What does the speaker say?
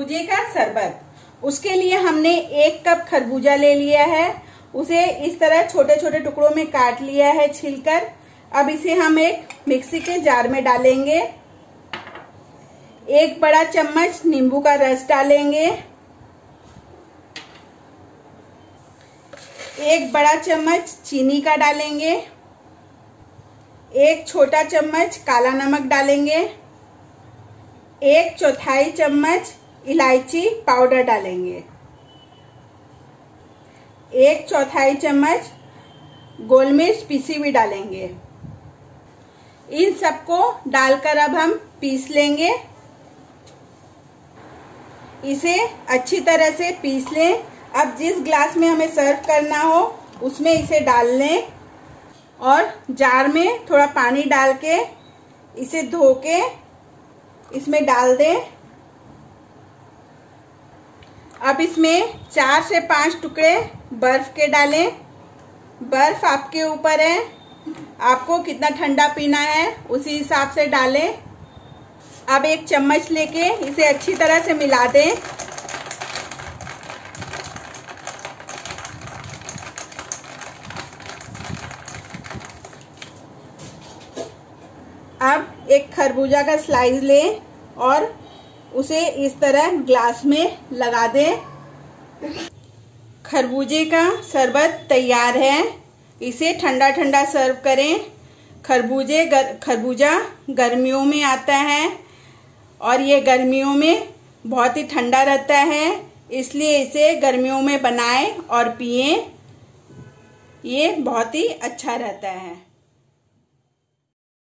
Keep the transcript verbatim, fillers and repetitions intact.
खरबूजे का शरबत। उसके लिए हमने एक कप खरबूजा ले लिया है, उसे इस तरह छोटे छोटे टुकड़ों में काट लिया है छिलकर। अब इसे हम एक मिक्सी के जार में डालेंगे। एक बड़ा चम्मच नींबू का रस डालेंगे। एक बड़ा चम्मच चीनी का डालेंगे। एक छोटा चम्मच काला नमक डालेंगे। एक चौथाई चम्मच इलायची पाउडर डालेंगे। एक चौथाई चम्मच गोल मिर्च पीसी हुई डालेंगे। इन सबको डालकर अब हम पीस लेंगे। इसे अच्छी तरह से पीस लें। अब जिस ग्लास में हमें सर्व करना हो उसमें इसे डाल लें और जार में थोड़ा पानी डाल के इसे धो के इसमें डाल दें। अब इसमें चार से पांच टुकड़े बर्फ के डालें। बर्फ आपके ऊपर है, आपको कितना ठंडा पीना है उसी हिसाब से डालें। अब एक चम्मच लेके इसे अच्छी तरह से मिला दें। अब एक खरबूजा का स्लाइस लें और उसे इस तरह ग्लास में लगा दें। खरबूजे का शरबत तैयार है। इसे ठंडा ठंडा सर्व करें। खरबूजे गर, खरबूजा गर्मियों में आता है और ये गर्मियों में बहुत ही ठंडा रहता है, इसलिए इसे गर्मियों में बनाएं और पिएं। ये बहुत ही अच्छा रहता है।